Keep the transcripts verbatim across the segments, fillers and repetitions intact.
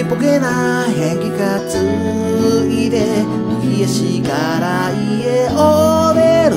ボケな変気担いで右足から家を出る。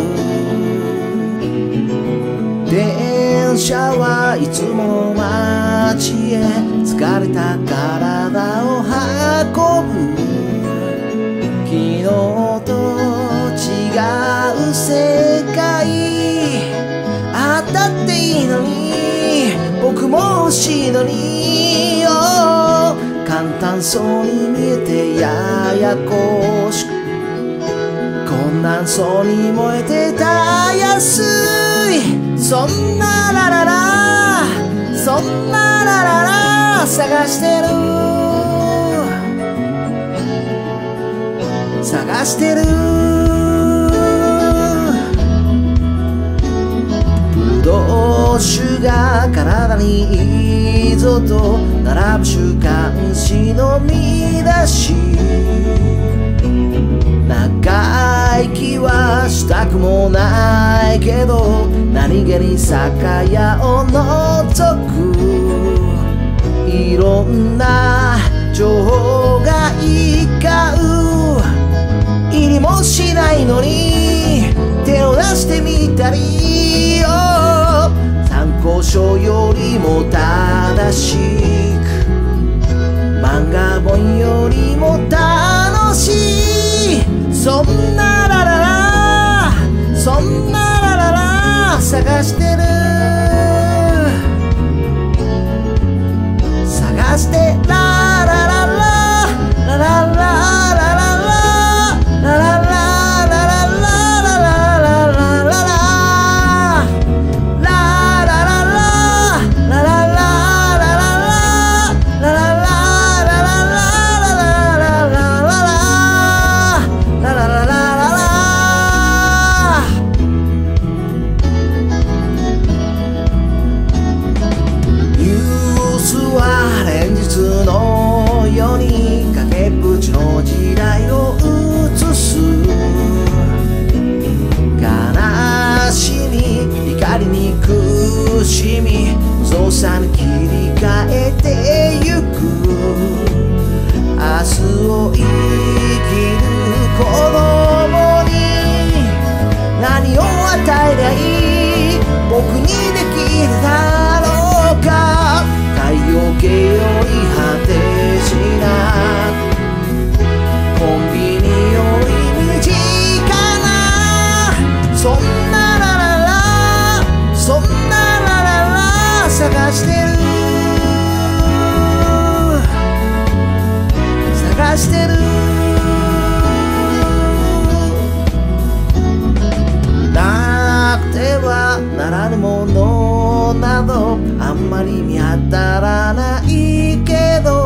電車はいつも街へ疲れた体を運ぶ。昨日と違う世界あったっていいのに僕も欲しいのに、oh、簡単そうに見えてややこしく困難そうに燃えてたやすい。そんなラララそんなラララ探してる探してる。ブドウ酒が体にいいぞと並ぶ週刊誌の見出し。長生きはしたくもないけど何気に酒屋を覗く。いろんな情報が行き交う。いりもしないのに手を出してみたり、oh、参考書よりも正しく漫画本よりも楽しい。そんなラララそんなラララ探してる探してラララララララのように崖っぷちの時代を映す。悲しみ怒りに苦しみ無造作に切り替えてゆく。明日を生きる子供に何を与えりゃいい僕にできるだろうか。太陽系より果てしなコンビニより身近なそんなラララそんなラララ探してる探してる。なくてはならぬものなどあんまり見当たらないけど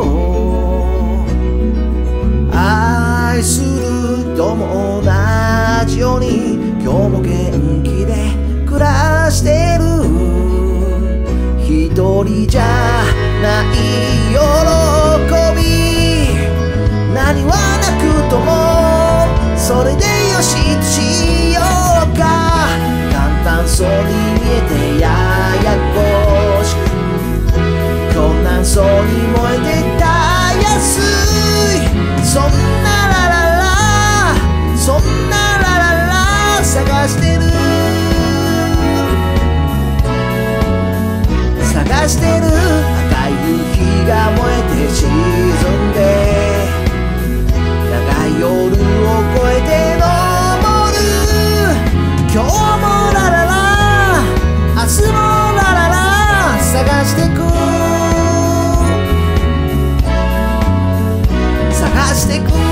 愛する人も同じように今日も元気で暮らしてる。一人じゃない喜び何はなくともそれでよしとしようか。簡単そうに見えてややこしく困難そうに燃えてたやすい。そんなラララそんなラララ探してる探してる。赤い夕日が燃えて沈んで長い夜を越えて昇る。今日もラララ明日もラララ探してく探してく